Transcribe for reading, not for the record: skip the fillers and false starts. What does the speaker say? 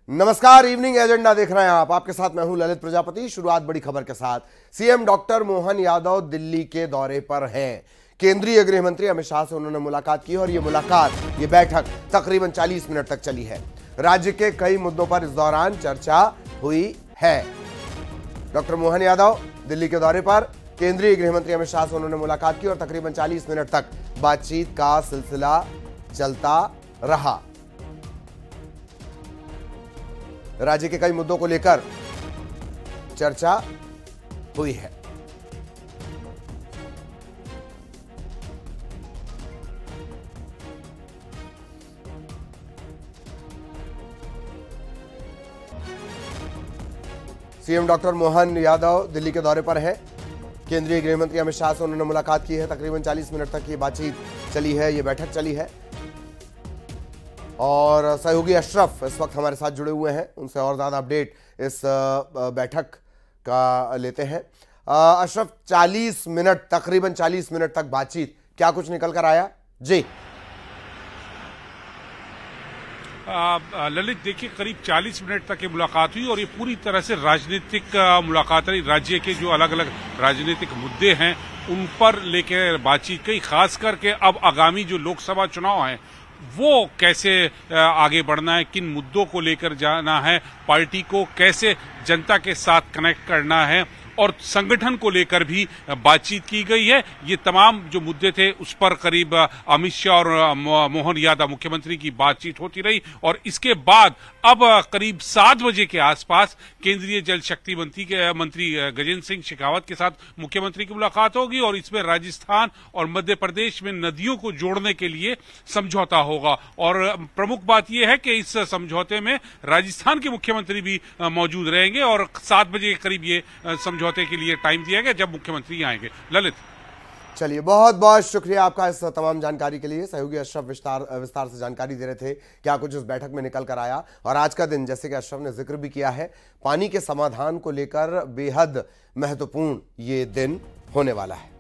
नमस्कार, evening agenda देख रहे हैं आप। आपके साथ मैं हूं ललित प्रजापति। शुरुआत बड़ी खबर के साथ। सीएम डॉक्टर मोहन यादव दिल्ली के दौरे पर हैं। केंद्रीय गृह मंत्री अमित शाह से उन्होंने मुलाकात की और ये बैठक तकरीबन 40 मिनट तक चली है। राज्य के कई मुद्दों पर इस दौरान चर्चा हुई है। डॉक्टर मोहन यादव दिल्ली के दौरे पर केंद्रीय गृह मंत्री अमित शाह से उन्होंने मुलाकात की और तकरीबन 40 मिनट तक बातचीत का सिलसिला चलता रहा। राज्य के कई मुद्दों को लेकर चर्चा हुई है। सीएम डॉक्टर मोहन यादव दिल्ली के दौरे पर हैं। केंद्रीय गृह मंत्री अमित शाह से उन्होंने मुलाकात की है। तकरीबन 40 मिनट तक ये बातचीत चली है, ये बैठक चली है। और सहयोगी अशरफ इस वक्त हमारे साथ जुड़े हुए हैं, उनसे और ज्यादा अपडेट इस बैठक का लेते हैं। अशरफ, 40 मिनट, तकरीबन 40 मिनट तक बातचीत, क्या कुछ निकल कर आया? जी ललित, देखिए, करीब 40 मिनट तक ये मुलाकात हुई और ये पूरी तरह से राजनीतिक मुलाकात रही। राज्य के जो अलग अलग राजनीतिक मुद्दे हैं उन पर लेकर बातचीत की। खास करके अब आगामी जो लोकसभा चुनाव हैं वो कैसे आगे बढ़ना है, किन मुद्दों को लेकर जाना है, पार्टी को कैसे जनता के साथ कनेक्ट करना है और संगठन को लेकर भी बातचीत की गई है। ये तमाम जो मुद्दे थे उस पर करीब अमित शाह और मोहन यादव मुख्यमंत्री की बातचीत होती रही। और इसके बाद अब करीब 7 बजे के आसपास केंद्रीय जल शक्ति मंत्री गजेंद्र सिंह शेखावत के साथ मुख्यमंत्री की मुलाकात होगी और इसमें राजस्थान और मध्य प्रदेश में नदियों को जोड़ने के लिए समझौता होगा। और प्रमुख बात यह है कि इस समझौते में राजस्थान के मुख्यमंत्री भी मौजूद रहेंगे और 7 बजे के करीब ये समझौते के लिए टाइम दिया गया जब मुख्यमंत्री आएंगे। ललित, चलिए, बहुत बहुत शुक्रिया आपका इस तमाम जानकारी के लिए। सहयोगी अशरफ विस्तार से जानकारी दे रहे थे क्या कुछ इस बैठक में निकल कर आया। और आज का दिन, जैसे कि अशरफ ने जिक्र भी किया है, पानी के समाधान को लेकर बेहद महत्वपूर्ण ये दिन होने वाला है।